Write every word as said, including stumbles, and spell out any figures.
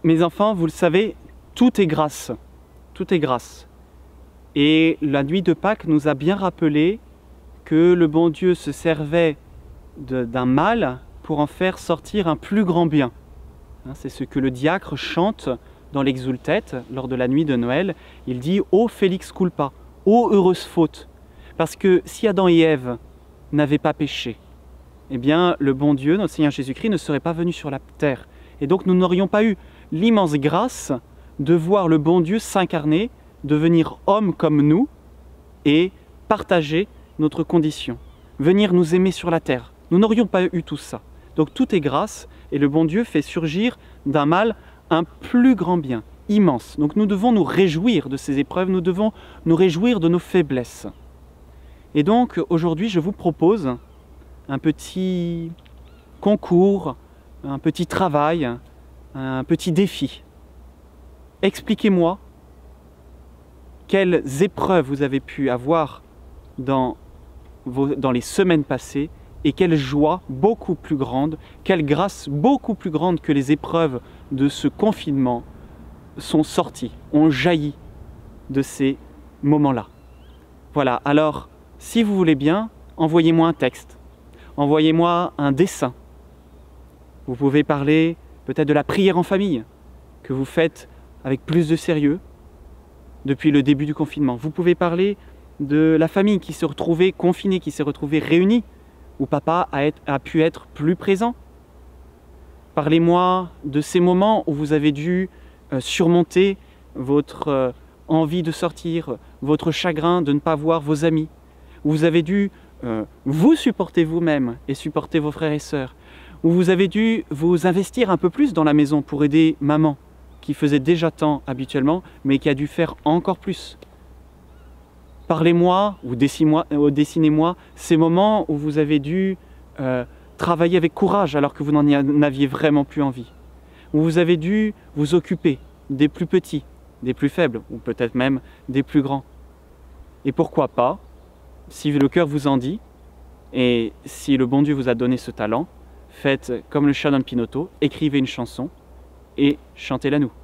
mes enfants, vous le savez, tout est grâce. Tout est grâce. Et la nuit de Pâques nous a bien rappelé que le bon Dieu se servait d'un mal pour en faire sortir un plus grand bien. C'est ce que le diacre chante dans l'Exultet lors de la nuit de Noël. Il dit « Ô Félix culpa », « Ô heureuse faute ». Parce que si Adam et Ève n'avaient pas péché, eh bien le bon Dieu, notre Seigneur Jésus-Christ, ne serait pas venu sur la terre. Et donc nous n'aurions pas eu l'immense grâce de voir le bon Dieu s'incarner, devenir homme comme nous et partager notre condition, venir nous aimer sur la terre. Nous n'aurions pas eu tout ça. Donc tout est grâce et le bon Dieu fait surgir d'un mal un plus grand bien, immense. Donc nous devons nous réjouir de ces épreuves, nous devons nous réjouir de nos faiblesses. Et donc aujourd'hui je vous propose un petit concours, un petit travail, un petit défi. Expliquez-moi quelles épreuves vous avez pu avoir dans, vos, dans les semaines passées et quelle joie beaucoup plus grande, quelle grâce beaucoup plus grande que les épreuves de ce confinement sont sorties, ont jailli de ces moments-là. Voilà, alors si vous voulez bien, envoyez-moi un texte, envoyez-moi un dessin. Vous pouvez parler peut-être de la prière en famille que vous faites avec plus de sérieux depuis le début du confinement. Vous pouvez parler de la famille qui s'est retrouvée confinée, qui s'est retrouvée réunie, où papa a, être, a pu être plus présent. Parlez-moi de ces moments où vous avez dû euh, surmonter votre euh, envie de sortir, votre chagrin de ne pas voir vos amis, où vous avez dû euh, vous supporter vous-même et supporter vos frères et sœurs, où vous avez dû vous investir un peu plus dans la maison pour aider maman, qui faisait déjà tant habituellement, mais qui a dû faire encore plus. Parlez-moi ou dessinez-moi ces moments où vous avez dû euh, travailler avec courage alors que vous n'en aviez vraiment plus envie. Où vous avez dû vous occuper des plus petits, des plus faibles, ou peut-être même des plus grands. Et pourquoi pas, si le cœur vous en dit, et si le bon Dieu vous a donné ce talent, faites comme le chat d'un Pinotto, écrivez une chanson et chantez-la nous.